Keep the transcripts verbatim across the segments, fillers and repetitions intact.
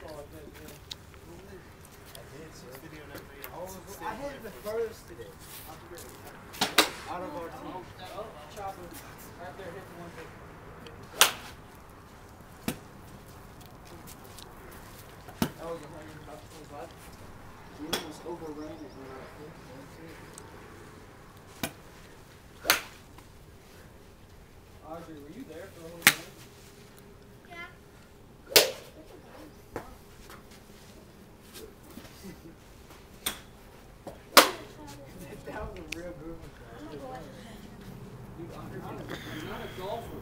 I hit the furthest today. Out of our team. Oh, chopper. Right there, hit the one thing. That was one hundred twenty-five. You almost overran it when I hit. Audrey, were you there for the whole game? Yeah. That was a real good one. Dude, I'm not, I'm not a golfer.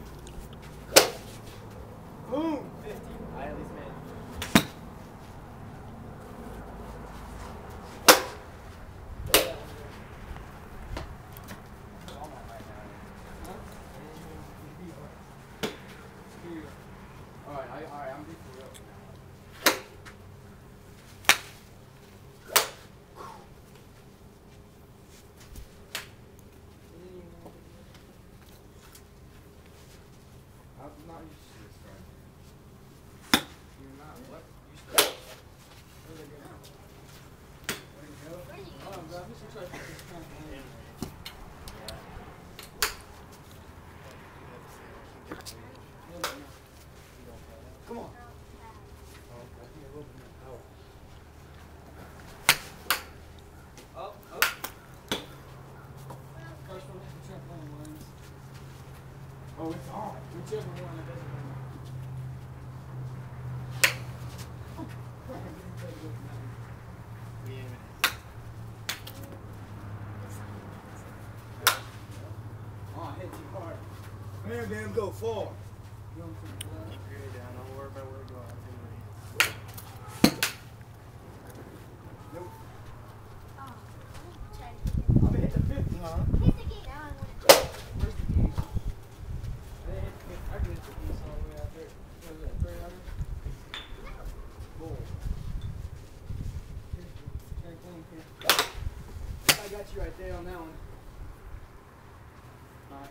Boom! fifty. I at least made it. Alright, I, alright, I'm being for real. I'm not used to this, right? You're not what? Used to it. Where'd they go? Where'd it go? Where'd you go? Oh, God, this looks like this is kind of hand. Come on. Up, up. First one, trampoline wins. Oh, it's on. Whichever one that doesn't win. Oh, I hit too hard. Man, damn, go far. Going for the left. Keep your head down. Don't worry about where you're going. Nope. Oh, check. I'm gonna hit the fifty, huh? Hit the gate. Now I want to. Where's the geese? I didn't hit the geese. I can hit the geese all the way out there. What is that, three hundred? Bull. I got you right there on that one. Alright.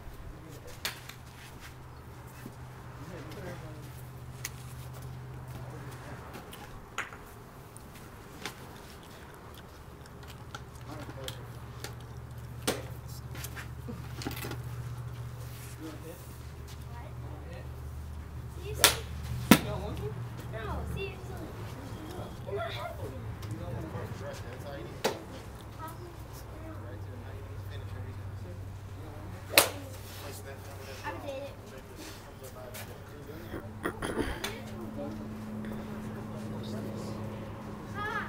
Seriously? You don't want to? No, seriously. You're not happy. You don't want to? That's all you need. Right to the night. You need to finish everything. Place that number that's I wrong. did it. Make this comes up out of it. Ha!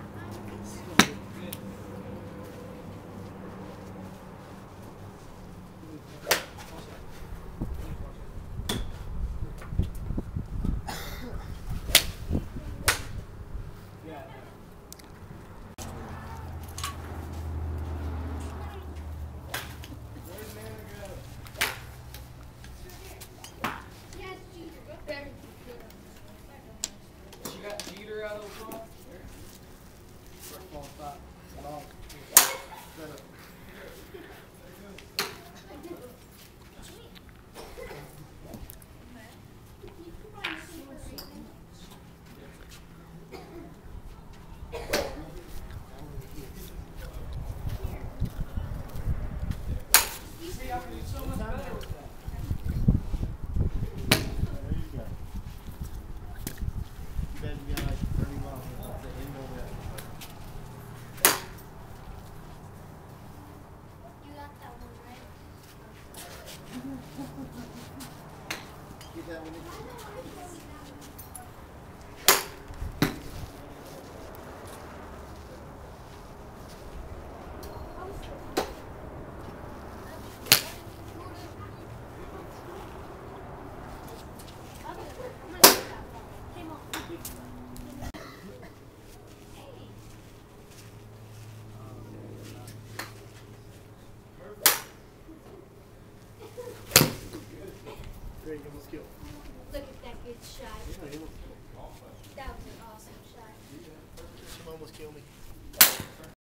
Yeah. Where's Nana go? Yes, Jeter. Go there. She got Jeter out of the ball. First ball stop. Ball. Set up. See, I can do so much better with that. There you go. You guys got like thirty miles. That's the end of that. You got that one, right? Get that one in. Great, you almost killed. Look at that good shot. Yeah, you almost That was an awesome shot. She almost killed me.